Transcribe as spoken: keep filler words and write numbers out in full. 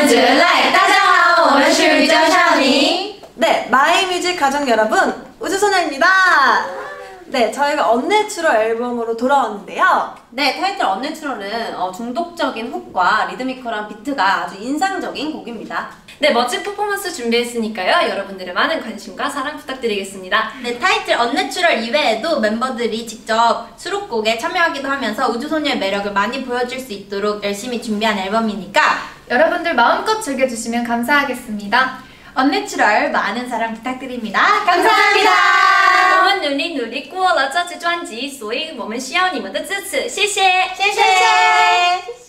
我们是来大家好我们是宇宙少女 네, 마이뮤직 가족 여러분, 우주소녀입니다. 네, 저희가 언내추럴 앨범으로 돌아왔는데요. 네, 타이틀 언내추럴은 어, 중독적인 훅과 리드미컬한 비트가 아주 인상적인 곡입니다. 네, 멋진 퍼포먼스 준비했으니까요. 여러분들의 많은 관심과 사랑 부탁드리겠습니다. 네, 타이틀 언내추럴 이외에도 멤버들이 직접 수록곡에 참여하기도 하면서 우주소녀의 매력을 많이 보여줄 수 있도록 열심히 준비한 앨범이니까 여러분들 마음껏 즐겨주시면 감사하겠습니다. 언내추럴 많은 사랑 부탁드립니다. 감사합니다. 我们努力努力过了这次专辑，所以我们需要你们的支持，谢谢， 谢谢。